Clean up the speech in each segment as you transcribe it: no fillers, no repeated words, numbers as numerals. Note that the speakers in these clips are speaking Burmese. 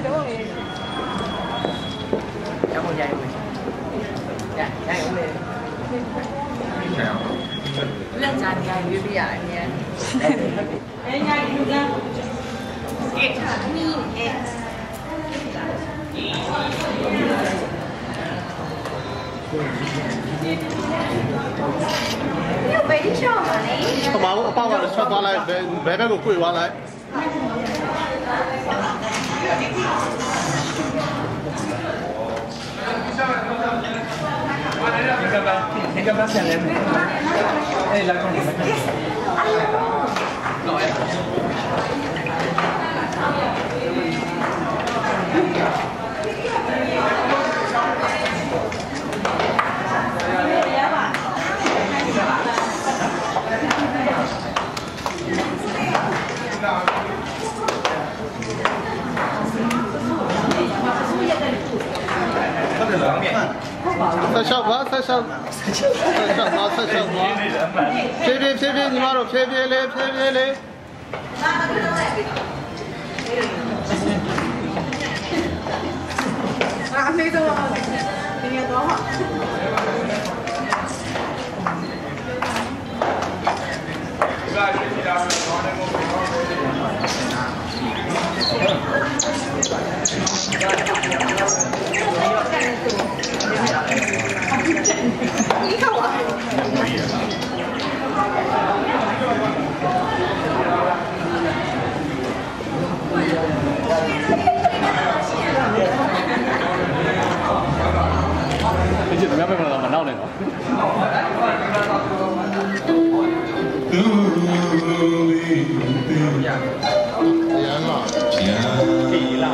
Cảm ơn dây mình. Dạ, dây cũng lên. Lên tràn dây như bây giờ nha. Ê, nhai đi ra. Kẹt hả? Mi kẹt. Nhiều bánh trò mà đấy. Bao vào cho qua lại, bé cái của quỷ qua lại. Ini kan bahasa yang lain. Lakukan. Sai sao quá. Phía bên,你妈的，phía bên嘞。 À, mấy đâu rồi? Thì nghe đó hả? Cái chuyện mẹ mình làm đau này. Kỳ lạ.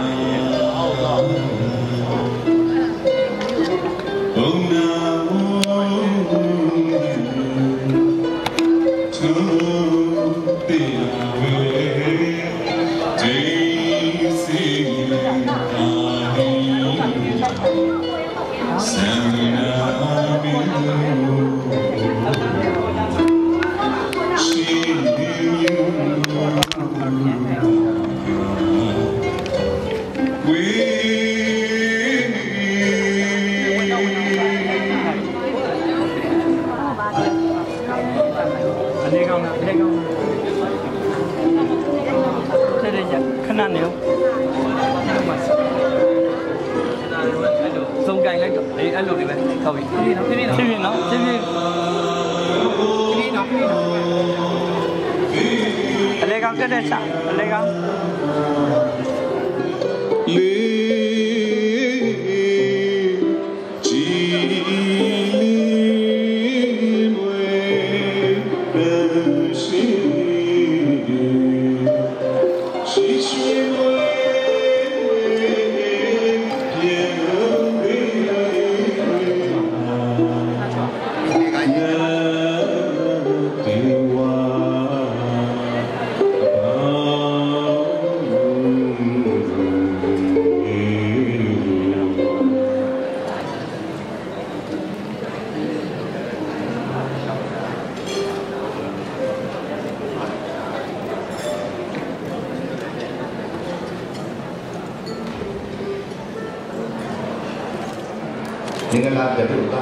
Dengan Daruta,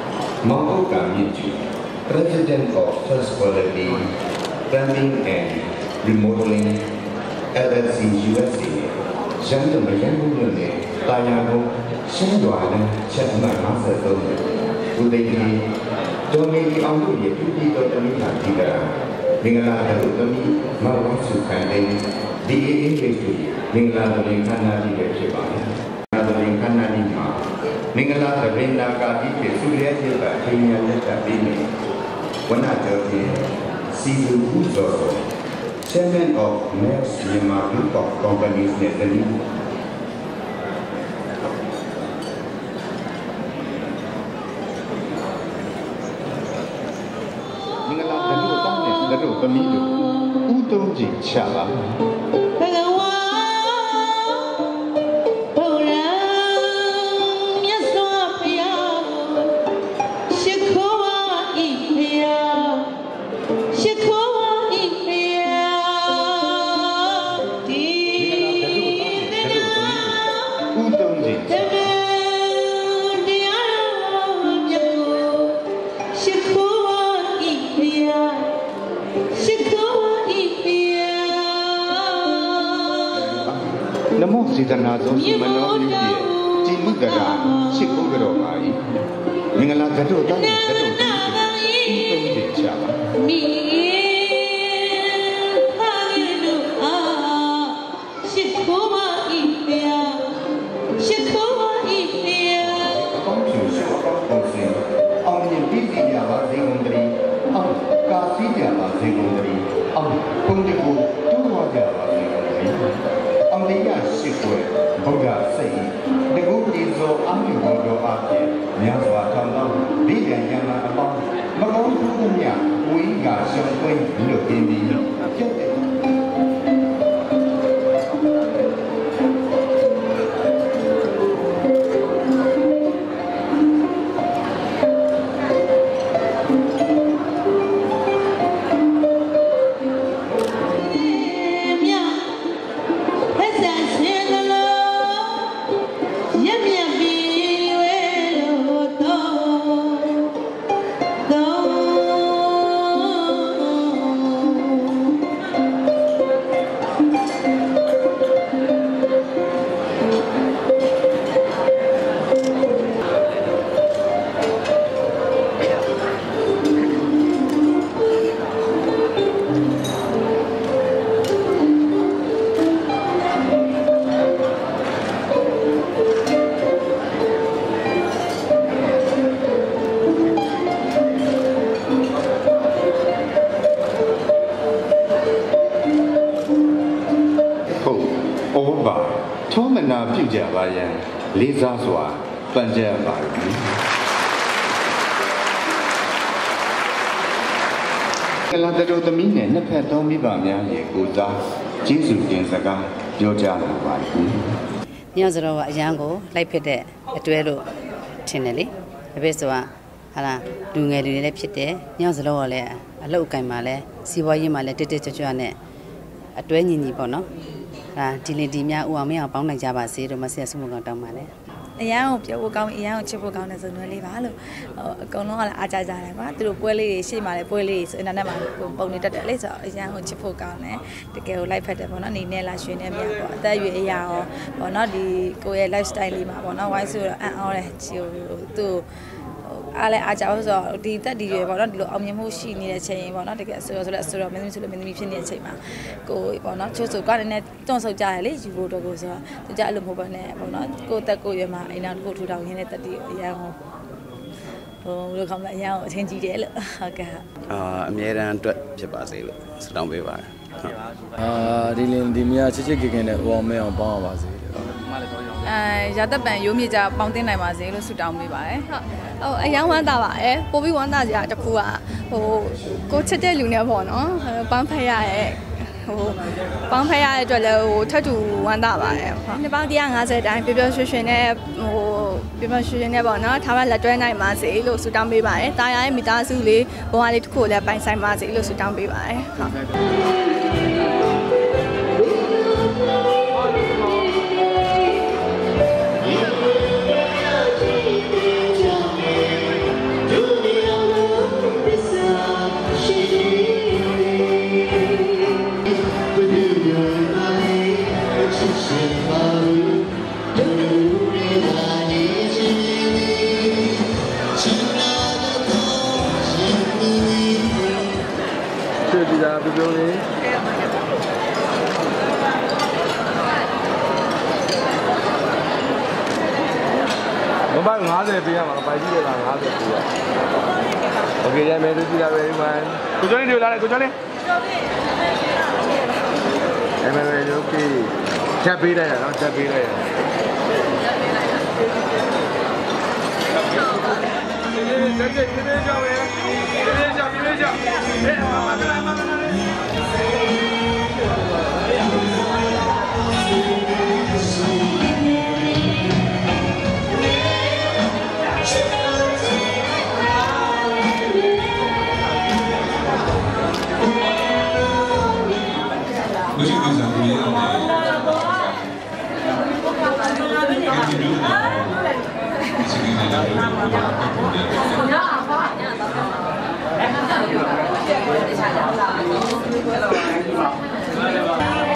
Mampu kami President of First Quality Planning and Remodeling LLC USA, Jangan menyambung tayangan Sendwana Chatma Masa Tome, Udai Domini Ambu Yudi Dotami Tiga, dengan Daruta mi Mawasukan di Indonesia, dengan Lingkana di Jepang, dengan Lingkana di Ma. Mingala Ravina Kadi ke Surya Jeva Kenya Tabini Wana Joki Sidu Uzo Chairman of Mass Myanmar Group of Companies Netherlands Mingala Daru Pemilu Uto Jichala နမောစေတနာသောစုမနောမြုပ်ရဲ့จินุတရာရှိခိုးကြတော်ပါ၏မင်္ဂလာကတော်တောင်းကတော်တောင်းသုံးကြချပါမိဖာလူအားရှိခိုးပါ၏ဗျာရှိခိုးပါ၏ဗျာကောင်းဖြူရှိကောင်းပုံစံအောင်မြင်ပြီးစီရပါစေကုန်သတည်းအောင်ကာစီကြပါစေကုန်သတည်းအောင်ပုံတကူတိုးဝါကြပါစေကုန်သတည်းအောင်တရားရှိခွေဘုရားစိတ်တကူဒီဇောအမြုံတော်အဖြစ်မြတ်စွာဘုရားဒီရန်ရမအပေါင်းမကောင်းမှုများဝိငါရှောင်းသွင်းလွတ်ပြီးပြီးကျက်တဲ့ပြုကြပါရန်လေးစားစွာပန်ကြပါသည်ကလာတတော်သမီးနဲ့နှစ်ဖက်သောမိဘများရဲ့ကိုယ်စားကျေးဇူးတင်စကားပြောကြလာပါသည်ညောင်စတော်ကအရန်ကိုလိုက်ဖြစ်တဲ့အတွဲလို့ထင်တယ်လေဒါပဲဆိုတာဟာလားလူငယ်တွေလည်းဖြစ်တယ်ညောင်စတော်ကလည်းအလုတ်အကင်မှာလည်းစီးပွားရေးမှာလည်းတက်တက်ကြွကြွနဲ့အတွဲညီညီပေါ့နော်ဒီလင်ဒီများဦးအောင်မင်းအောင်ပေါင်းနိုင်ကြပါစေလို့မဆက်ဆုမကောင်တောင်းပါတယ်အရန်ကိုပြောဖို့ကောင်းအရန်ကိုချစ်ဖို့ကောင်းတဲ့ဇုံနွယ်လေးပါလို့အကုန်လုံးကလည်းအားကြကြတယ်ကွာသူတို့ပွဲလေးတွေရှေ့မှာလည်းပွဲလေးတွေဆိုအင်တာနက်မှာပုံနေတတ်တယ်လေဆိုတော့အရန်ကိုချစ်ဖို့ကောင်းတယ်တကယ်ကိုလိုက်ဖက်တယ်ပေါ့နော်အနေနဲ့လာရွှေနေမြပေါ့အသက်အရွယ်အရာရောပေါ့နော်ဒီကိုယ့်ရဲ့ lifestyle လေးမှာပေါ့နော်ဝိုင်းဆိုတော့အံ့ဩတယ်သူအားလည်းအားကြောက်ဆိုတော့ဒီတက်ဒီရွယ်ပေါ့နော်ဒီလိုအောင်မြင်မှုရှိနေတဲ့ချိန်ပေါ့နော်တကယ်ဆိုတော့မင်းသမီးဆိုလို့မင်းသမီးဖြစ်နေတဲ့ချိန်မှာကိုပေါ့နော်ချိုးဆိုကလည်းနဲ့တွန့်ဆုတ်ကြတယ်လေယူဖို့တော့ကိုဆိုတော့သူကြအဲ့လိုမဟုတ်ပါနဲ့ပေါ့နော်ကိုတက်ကိုရွယ်မှာအိမ်တော်ကိုထူထောင်ရင်းတဲ့တက်ဒီအရန်ဟိုဘယ်လိုခေါမလဲအရန်ကိုအထင်ကြီးတယ်လို့ဟုတ်ကဲ့အမြဲတမ်းအတွက်ဖြစ်ပါစေလို့ဆုတောင်းပေးပါတယ်ဒီလင်ဒီမြချစ်ချစ်ခင်ခင်နဲ့ဦးအောင်မင်းအောင်ပေါင်းပါစေရာသက်ပံရိုးမြေကြပေါင်းတင်နိုင်ပါစေလို့ဆုတောင်းပေးပါတယ်ဟုတ်အရန်ဝမ်းသာပါတယ်ပိုပြီးဝမ်းသာကြတခုကကိုချစ်တဲ့လူနဲ့ပေါ့နော်ပန်းဖက်ရရဲ့ပန်းဖက်ရတဲ့အတွက်လည်းထပ်တူဝမ်းသာပါတယ်ဟုတ်နှစ်ပေါင်း150တိုင်းပျော်ပျော်ရွှင်ရွှင်နဲ့ပျော်ပျော်ရွှင်ရွှင်နဲ့ပေါ့နော်ထားရလက်တွဲနိုင်ပါစေလို့ဆုတောင်းပေးပါတယ်တာယာရဲ့မိသားစုလေးဘဝလေးတစ်ခုလည်းပိုင်ဆိုင်ပါစေလို့ဆုတောင်းပေးပါတယ်ပြောလေမပိုင်50ပေးရမှာပိုင်ကြည့်ရတာ50ပေးရโอเคရမယ်သူကြည့်ရပဲဒီမှာကိုကျော်လေးတွေလာတယ်ကိုကျော်လေးအဲ့မဲ့โอเคချက်ပေးလိုက်ရအောင်ချက်ပေးလိုက်ရတက်ကြောက်ပဲကြောက်ဟဲ့မမလာ Dạ,